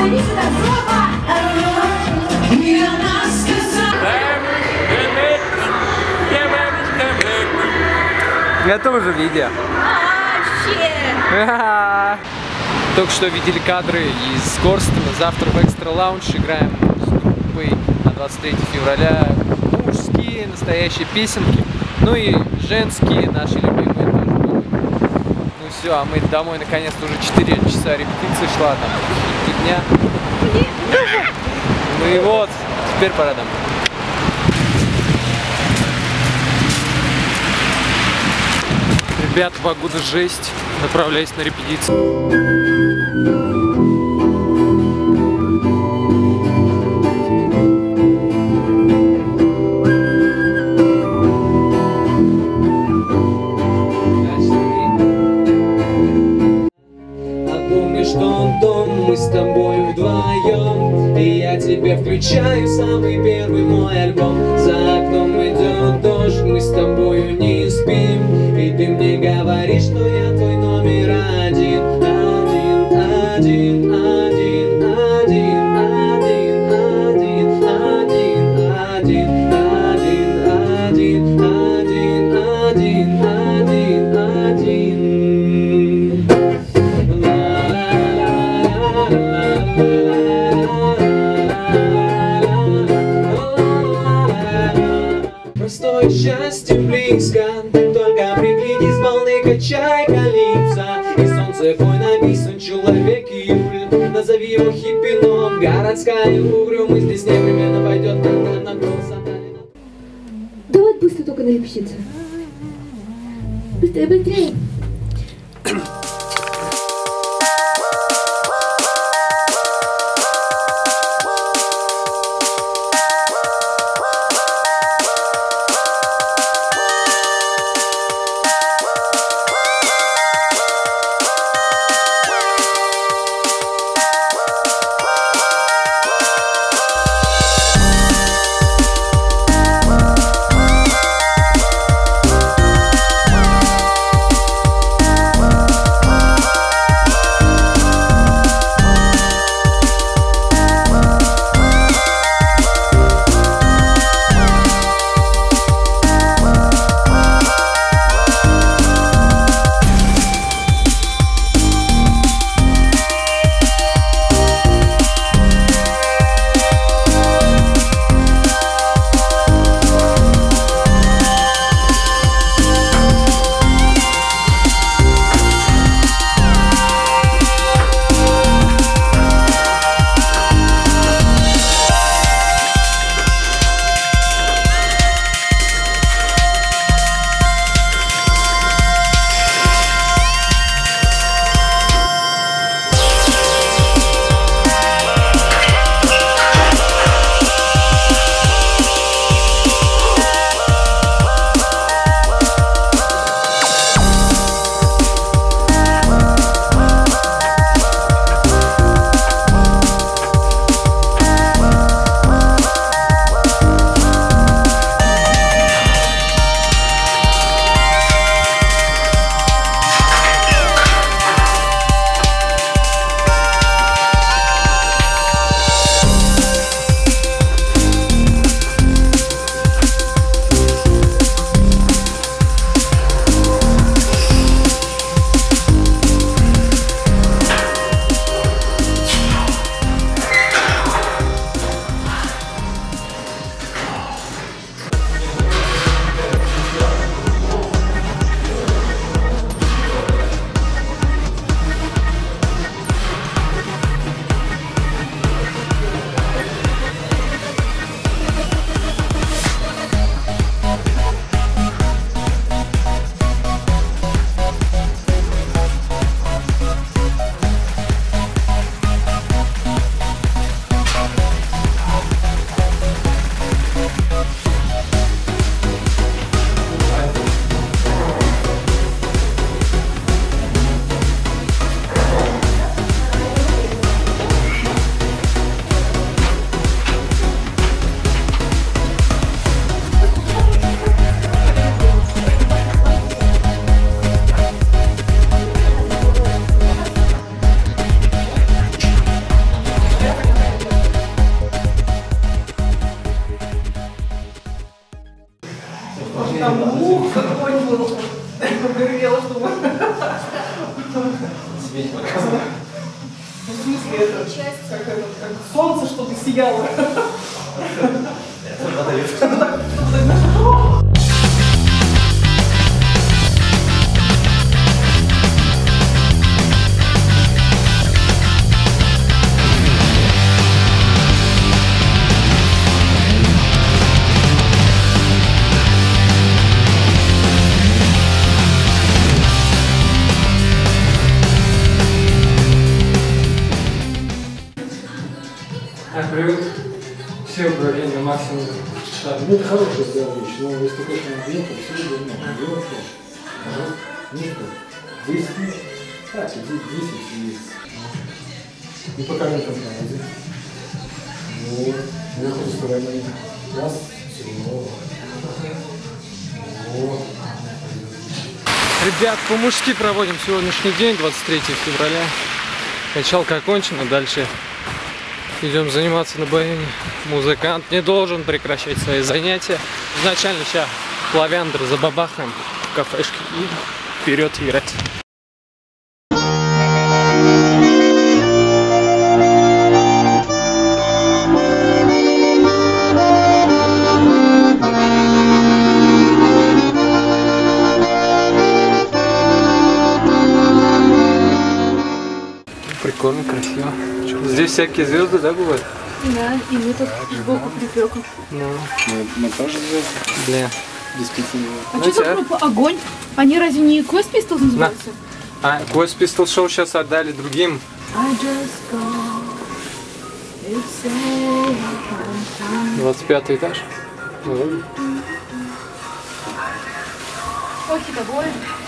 иди сюда, жопа! Я тоже видел. Вообще! Только что видели кадры из Корстена. Завтра в Экстра Лаунж играем с группой на 23 февраля. Мужские настоящие песенки. Ну и женские наши любимые тоже будут. Ну все, а мы домой наконец-то уже 4 часа репетиции шла там. 3 дня. Ну и вот, теперь пора домой. Ребята, погода жесть. Направляюсь на репетицию. Мы с тобой вдвоем, и я тебе включаю самый первый мой альбом. За окном идет дождь, мы с тобою не спим, и ты мне говоришь, что я твой номер один. Один, один, один, один, один, один, один, один, один, один, один, один, один. Простое счастье близко, только приглядись, волны качай калипсо. И солнце твой написан человек июль, назови его хиппи, но городская угрюмость здесь непременно пойдет на красота. Давай быстро только на репетицию. Быстрее, быстрее. это, как солнце что-то сияло. Привет. Все убрали на максимум. Ну, это хорошая вещь, но если ты хочешь на то все должно делать. Ага. Низко. 10. Так, 10 и... И пока не контролируй. Вот. Наверху вставай момент. Раз. Все. Вот. Ребят, по-мужски проводим сегодняшний день, 23 февраля. Качалка окончена, дальше идем заниматься на баяне. Музыкант не должен прекращать свои занятия. Изначально сейчас клавиандр забабахаем в кафешке и вперед играть. Прикольно, красиво. Здесь всякие звезды, да, бывают? Да, и мы тут сбоку припеком. Ну, Мы тоже звезды. бля. Действительно. А что за группа Огонь? Они разве не Quest Pistols называются? А, Quest Pistol Show сейчас отдали другим. 25 этаж. Ой, хитобой.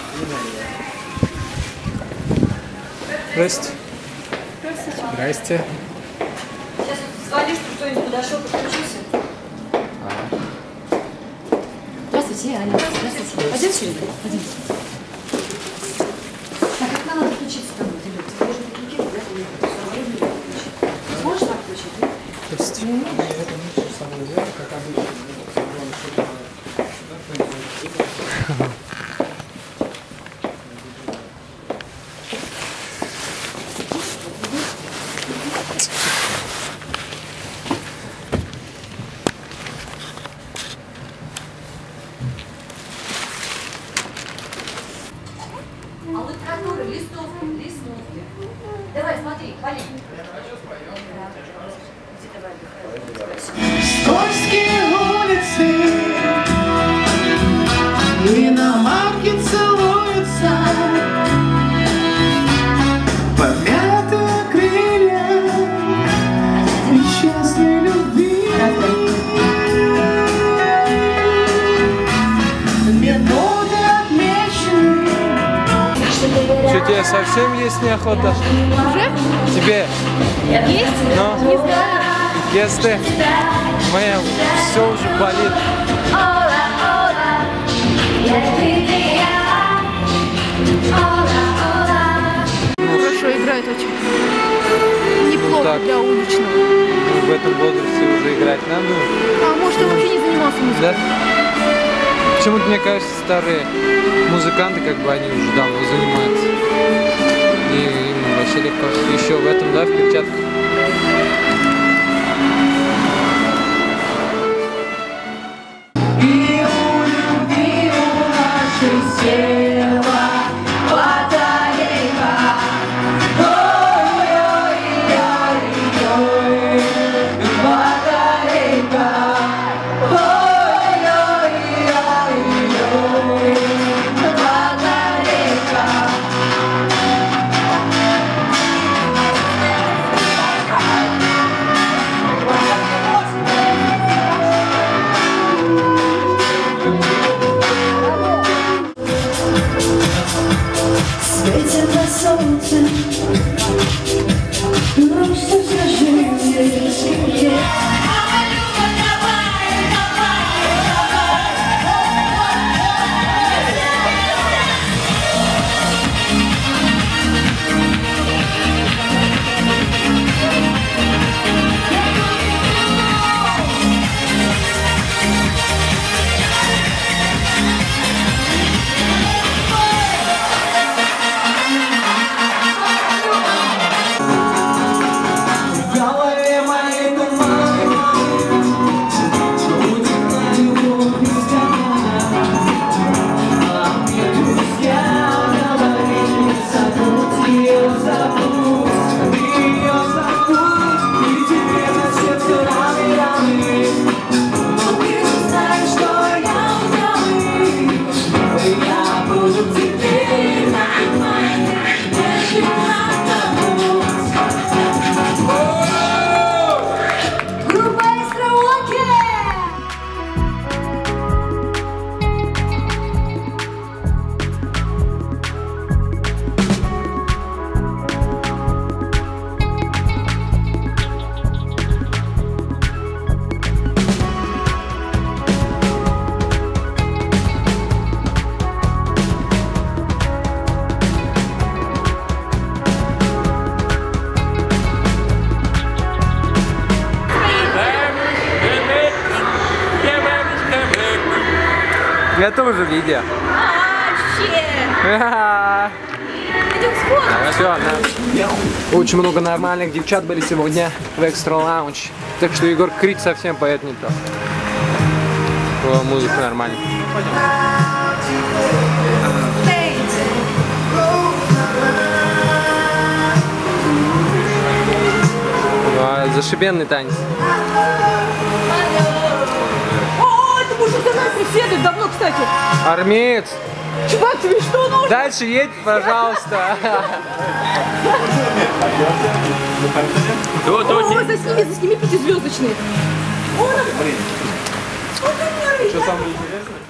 Здрасте. Здрасте. Сейчас вот звонишь, что кто-нибудь подошел, подключился. Здравствуйте, Аня. Здравствуйте. Пойдемте сюда. Пойдемте. Так, как нам надо включиться там? Ты должен подключить, да? Сможешь так включить, да? А литература, листовки. Давай, смотри, Полин. Скользкие улицы, иномарки целуются, помятые крылья несчастной любви. Минуты отмечены. Что, тебе совсем есть неохота? Уже? Тебе? Есть? Ну? Не знаю. Если моя все уже болит. Хорошо, играет очень. Неплохо так. для уличного. В этом возрасте уже играть надо. А может, он вообще не занимался музыкой? Да? Почему-то, мне кажется, старые музыканты, как бы, они уже давно занимаются. И им вообще легко. Еще в этом, да, в перчатках. И у любви у нашей села батарейка. Ой-ой-ой-ой, батарейка. Ой-ой-ой-ой, батарейка. Тебя тоже видео. Все, очень много нормальных девчат были сегодня в Extra Lounge. Так что Егор Крид совсем поет не то. Музыка нормальная. Зашибенный танец. О, это мужик за нами преследует давно, кстати. Армеец. Чувак, тебе что нужно? Дальше едь, пожалуйста. О, засними 5-звездочный. Что самое интересное?